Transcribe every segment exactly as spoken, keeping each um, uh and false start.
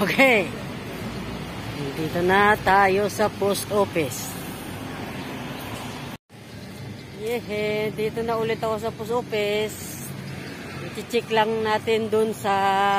Okay. Dito na tayo sa post office. Yehe, dito na ulit ako sa post office. I-check lang natin dun sa...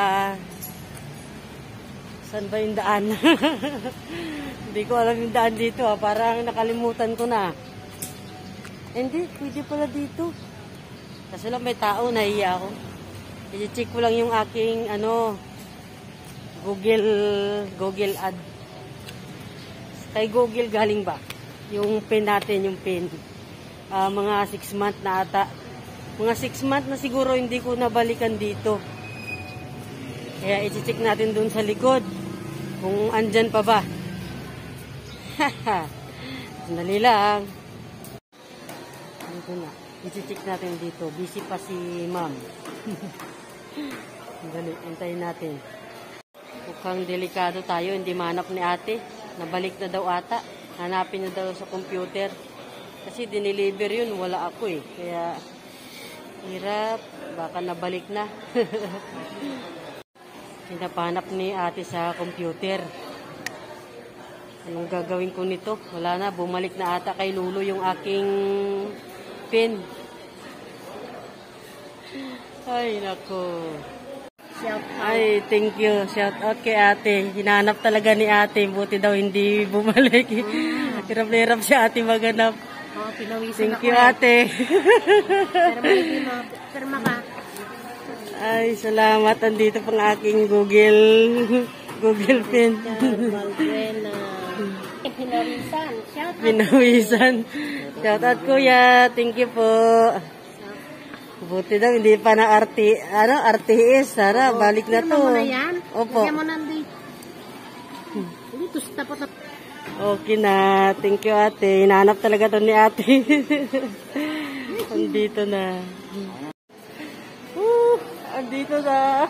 Saan ba yung daan? Hindi ko alam yung daan dito ha. Parang nakalimutan ko na. Hindi, pwede pala dito. Kasi lang may tao, nahiya ako. I-check ko lang yung aking ano... Google, Google ad. Kay Google galing ba? Yung pin natin, yung pin. Uh, mga six month na ata. Mga six month na siguro hindi ko nabalikan dito. Kaya i-check natin dun sa likod. Kung andyan pa ba. Haha. Sandali lang. Dito na. I-check natin dito. Busy pa si ma'am. Sandali. Antayin natin. Mukhang delikado tayo, hindi manap ni ate. Nabalik na daw ata. Hanapin na daw sa computer. Kasi dineliver yun, wala ako eh. Kaya, hirap. Baka nabalik na. Hinapanap ni ate sa computer. Anong gagawin ko nito? Wala na, bumalik na ata kay Lulu yung aking pin. Ay, nako. Ay, thank you. Shout out kay ate. Hinanap talaga ni ate. Buti daw hindi bumalik. Mm. Hirap na hirap si ate maganap. Oh, pinawisan thank ako you, eh. ate. Perma ka. Ay, salamat. Andito pang aking Google Google pin. Pinawisan. Shout out. Pinawisan. Shout out, kuya. Thank you po. Buti daw, hindi pa na R T, ano, R T S, Sara, oh, balik na to. Mo na yan? Opo. Mo na dito. Dito, tapos na. Okay na, thank you ate. Hinahanap talaga to ni ate. Andito na. Uh, andito na.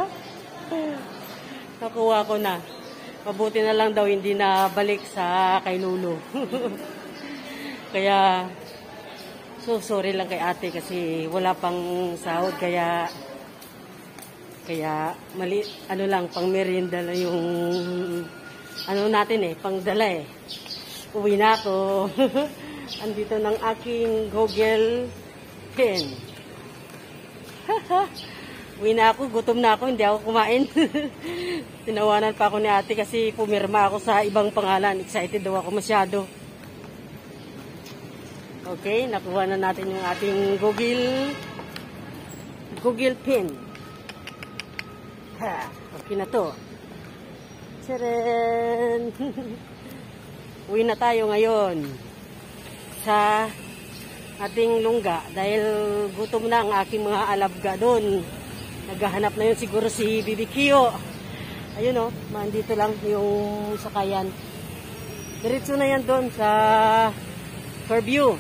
Nakuha ko na. Mabuti na lang daw, hindi na balik sa kay Lulu. Kaya... So, sorry lang kay ate kasi wala pang sahod kaya kaya mali, ano lang, pang merienda lang yung ano natin eh, pang dala eh. Uwi na ako. Andito ng aking Google pen. Uwi na ako, gutom na ako, hindi ako kumain. Tinawanan pa ako ni ate kasi pumirma ako sa ibang pangalan. Excited daw ako masyado. Okay, nakuha na natin yung ating Google Google Pin. Ha, okay na to. Tcharan! Uwi na tayo ngayon sa ating lungga dahil gutom na ang aking mga alabga doon. Naghahanap na yun siguro si Bibi Kio. Ayun o, oh, mandito lang yung sakayan. Diretso na yan doon sa Fairview.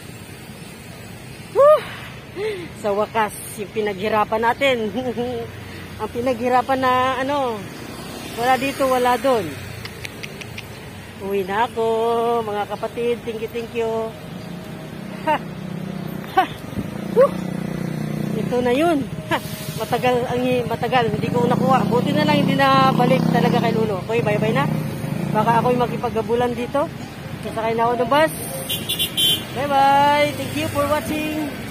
Woo! Sa wakas, yung pinaghirapan natin. Ang pinaghirapan na ano, wala dito, wala doon. Uwi na ako, mga kapatid. Thank you, thank you. Ha! Ha! Woo! Ito na yun. Ha! Matagal, ang matagal. Hindi ko nakuha. Buti na lang hindi na balik talaga kay Lulu. Okay, bye-bye na. Baka ako'y makipaggabulan dito. Sasakay na ako ng bus. Bye bye. Thank you for watching.